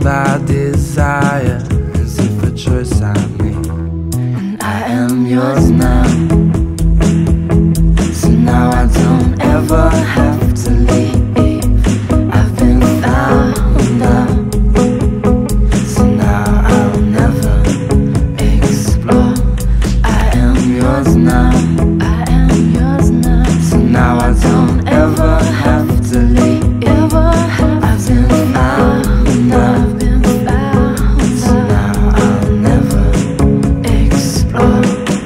I desire as if a choice I made, and I am yours now. So now I don't ever have to leave. I've been found out, so now I'll never explore. I am yours now. I am yours now. So now I don't ever have to leave. I've been found out. So now I'll never explore.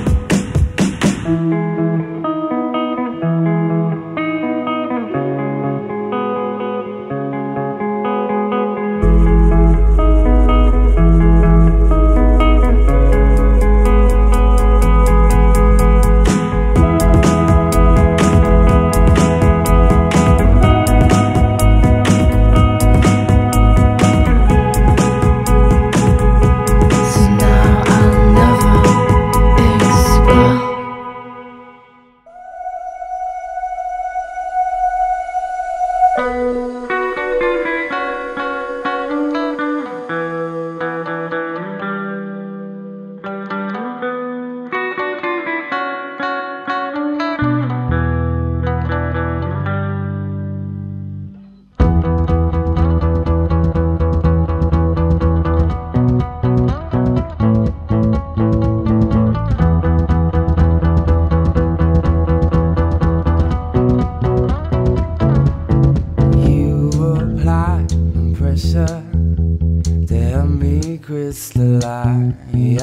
To help me crystallize,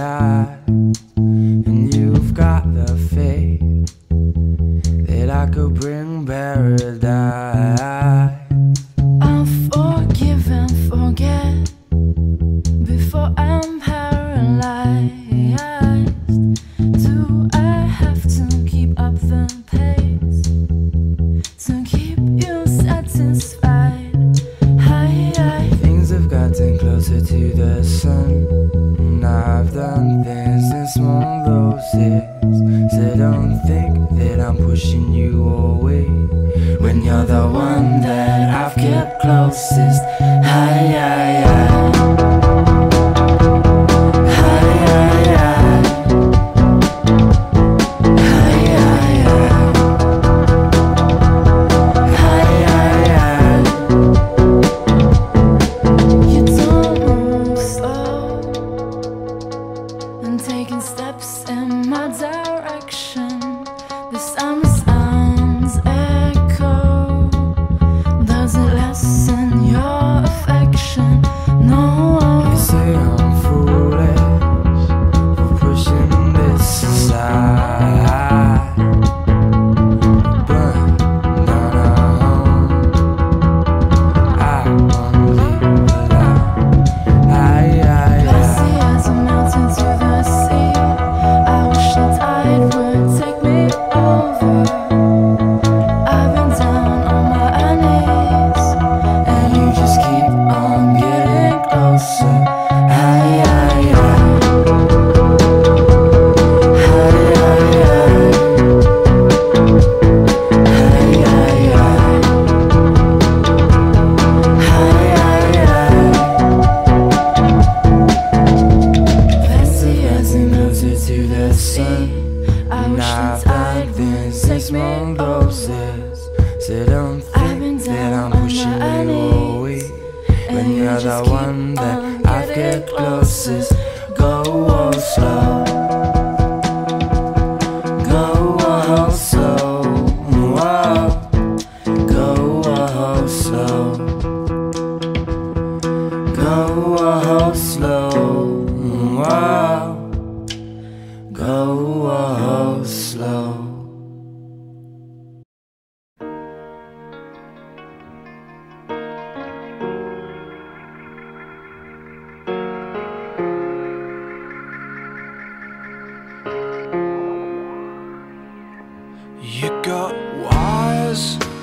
and you've got the faith that I could bring paradise. I'll forgive and forget before I'm paralyzed. Do I have to keep up the pace to keep you satisfied? Things have gotten closer to the sun, and I've done things in small doses. So don't think that I'm pushing you away when you're the one that I've kept closest. Taking steps in my direction, the summer sounds echo. Does it lessen your affection? No. You say I'm foolish for pushing this aside, but not at home. I wanna leave alive. Glassy as a mountain to the sea. I wish the tide would take me over. I've been down on my knees, And you just keep on getting closer. glassy as a Closer to the sun. I wish the tide would take me over. So don't I've been think that down I'm on pushing my you knees, away when and you you're the just keep one that on I getting get closest. Go slow. Go slow. Whoa. Go slow. Go slow. Whoa. Go slow. You got wires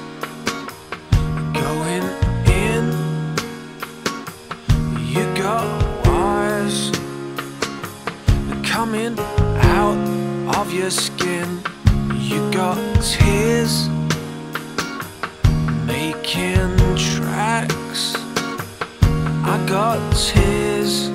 going in. You got wires coming out of your skin. You got tears making tracks. I got got tears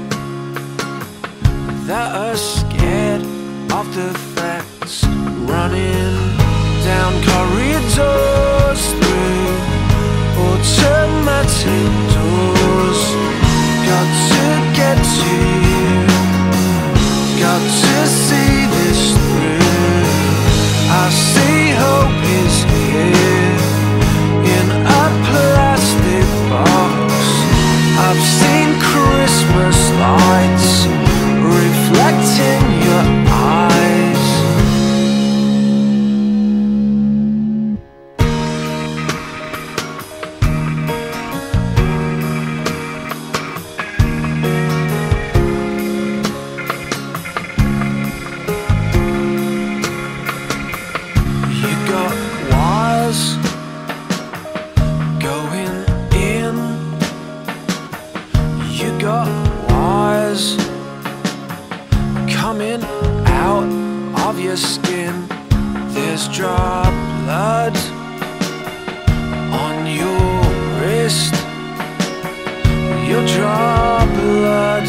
that are scared of the facts, running down corridors through automatic doors. Got to get to you, got to see this through. I see hope is here in a plastic box. I've seen Christmas lights reflecting your eyes. You got wires going in, you got wires coming out of your skin. There's drop blood on your wrist, your drop blood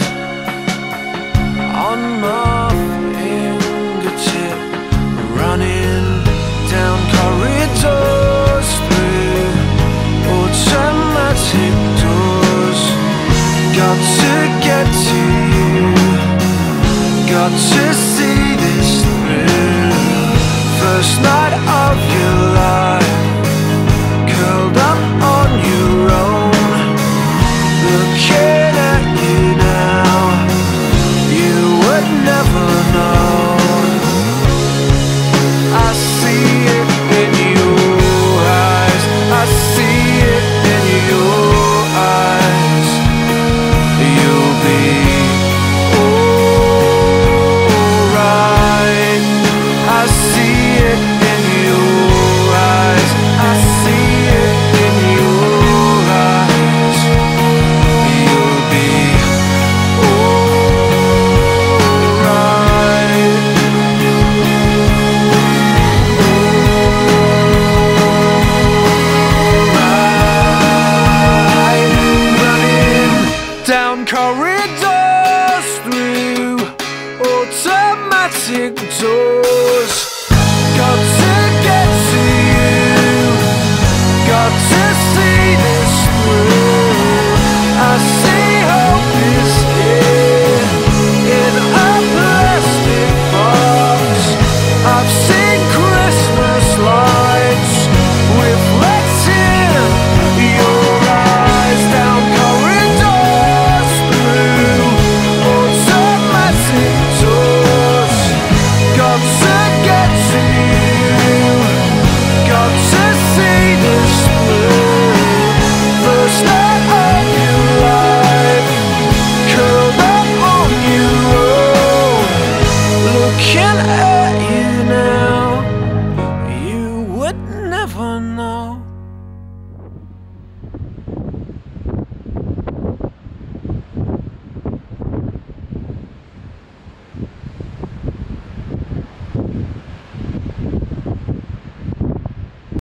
on my fingertip, running down corridors through automatic doors. Got to get to you, got to see this through. First night of your life, curled up on your own, looking at you now, you would never know. I see it in your eyes, I see it in your eyes. You'll be alright. I see it in your eyes, I see it in your eyes. You'll be alright. Alright. Running down corridors